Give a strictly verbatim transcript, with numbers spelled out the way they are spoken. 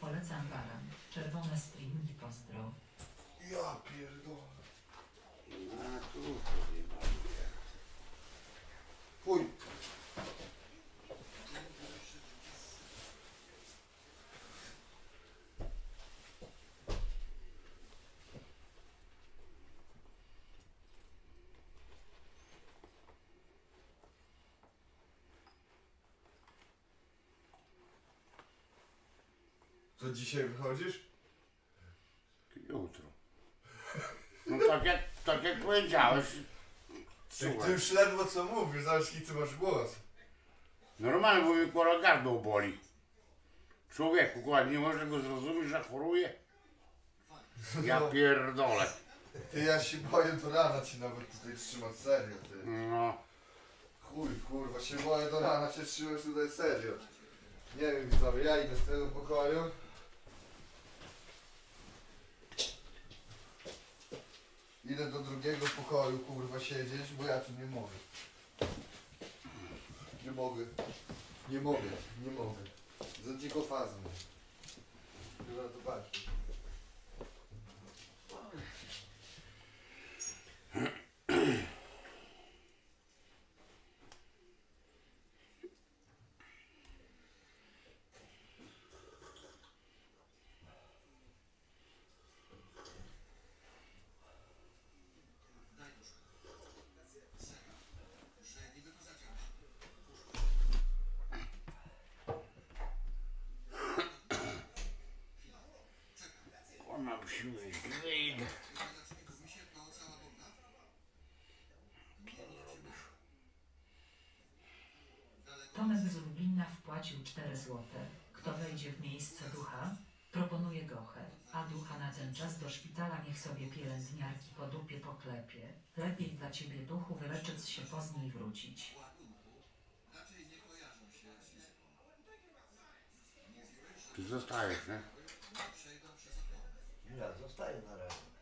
Polecam baran. Czerwone stringi, pozdro. Ja pierdolę. A tu sobie maluję. Chuj. To dzisiaj wychodzisz? Jutro. No tak jak, tak jak powiedziałeś. Jak Słuchaj. ty już ledwo co mówisz, zobacz jaki ty masz głos. Normalnie, bo mi kurwa gardło boli. Człowieku, kurwa, nie może go zrozumieć, że choruje. Ja No. pierdolę. Ty, ja się boję do rana ci nawet tutaj trzymać, serio ty. No. Chuj, kurwa, się boję do rana cię trzymać tutaj, serio. Nie wiem widzowie, ja idę z tego pokoju. Idę do drugiego pokoju, kurwa, siedzieć, bo ja tu nie mogę. Nie mogę. Nie mogę, nie mogę. Za dziko fazę. Chyba to patrz. Mam siłę, wyjdę. Tomek z Lublina wpłacił cztery złote. Kto wejdzie w miejsce ducha? Proponuje gochę, a ducha na ten czas do szpitala niech sobie pielęgniarki po dupie poklepie. Lepiej dla ciebie duchu wyleczyć się, poznij wrócić. Ty zostajesz, nie? Ja zostaję na razie.